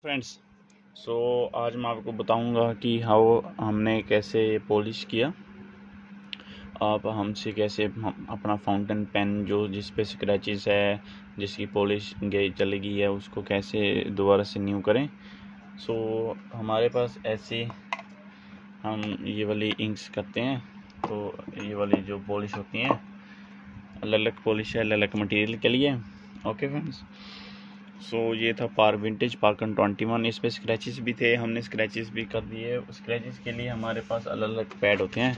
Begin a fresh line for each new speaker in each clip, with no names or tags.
Friends, आज मैं आपको बताऊंगा कि हाउ हमने कैसे पॉलिश किया। आप हमसे कैसे हम अपना फाउंटेन पेन जो जिस पे स्क्रैचेस है, जिसकी पॉलिश गई चली गई है, उसको कैसे दोबारा से न्यू करें। हमारे पास ऐसे हम ये वाली इंक्स करते हैं। तो ये वाली जो पॉलिश होती हैं, अलग अलग पॉलिश है अलग अलग मटेरियल के लिए। ओके फ्रेंड्स, ये था विंटेज पार्कन 21। इस पर स्क्रैचेस भी थे, हमने स्क्रैचेस भी कर दिए। स्क्रैचेस के लिए हमारे पास अलग अलग पैड होते हैं।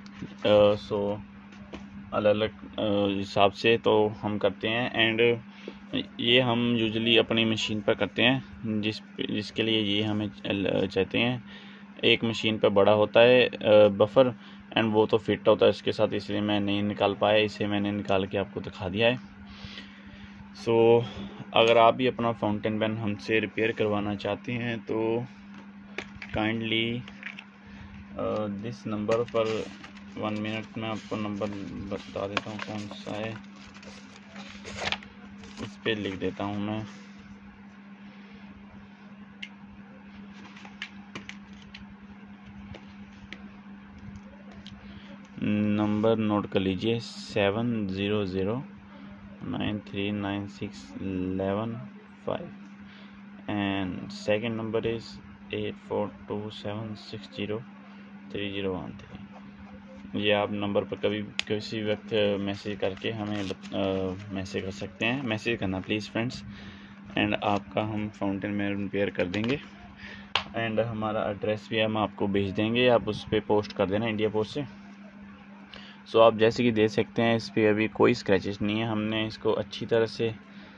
अलग अलग हिसाब से तो हम करते हैं। एंड ये हम यूजुअली अपनी मशीन पर करते हैं, जिसके लिए ये हमें चाहते हैं। एक मशीन पर बड़ा होता है बफर, एंड वो तो फिट होता है इसके साथ, इसलिए मैं नहीं निकाल पाया। इसे मैंने निकाल के आपको दिखा दिया है। अगर आप भी अपना फाउंटेन पेन हमसे रिपेयर करवाना चाहते हैं तो काइंडली दिस नंबर पर 1 मिनट में आपको नंबर बता देता हूँ कौन सा है, इस पे लिख देता हूँ मैं। नंबर नोट कर लीजिए 700939611 एंड सेकेंड नंबर इज़ 8427603013। ये आप नंबर पर कभी किसी वक्त मैसेज करके हमें मैसेज कर सकते हैं। मैसेज करना प्लीज़ फ्रेंड्स, एंड आपका हम फाउंटेन में रिपेयर कर देंगे। एंड हमारा एड्रेस भी हम आपको भेज देंगे, आप उस पर पोस्ट कर देना इंडिया पोस्ट से। आप जैसे कि देख सकते हैं, इस पर अभी कोई स्क्रैचेस नहीं है। हमने इसको अच्छी तरह से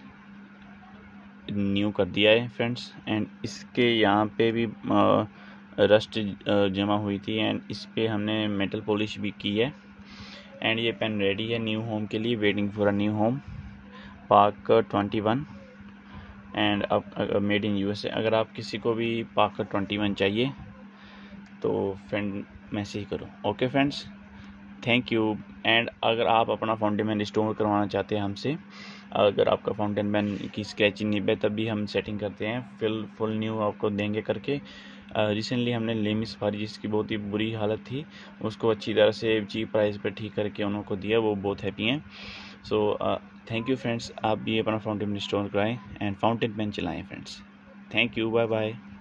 न्यू कर दिया है फ्रेंड्स। एंड इसके यहाँ पे भी रस्ट जमा हुई थी, एंड इस पे हमने मेटल पॉलिश भी की है। एंड ये पेन रेडी है न्यू होम के लिए, waiting for a new home, Parker 21 and अब मेड इन यूएसए। अगर आप किसी को भी पार्कर 21 चाहिए तो फ्रेंड मैसेज करो। Okay friends, thank you. And अगर आप अपना फाउंटेन पेन रिस्टोर करवाना चाहते हैं हमसे, अगर आपका फाउंटेन पेन की स्क्रैचिंग नहीं है, तब भी हम सेटिंग करते हैं, फुल न्यू आपको देंगे करके। रिसेंटली हमने लेमी सफारी, जिसकी बहुत ही बुरी हालत थी, उसको अच्छी तरह से चीप प्राइस पर ठीक करके उनको दिया। वो बहुत हैप्पी हैं। Thank you friends. आप भी अपना फाउंटेन पेन रिस्टोर कराएँ एंड फाउंटेन पेन चलाएँ friends. Thank you, bye bye.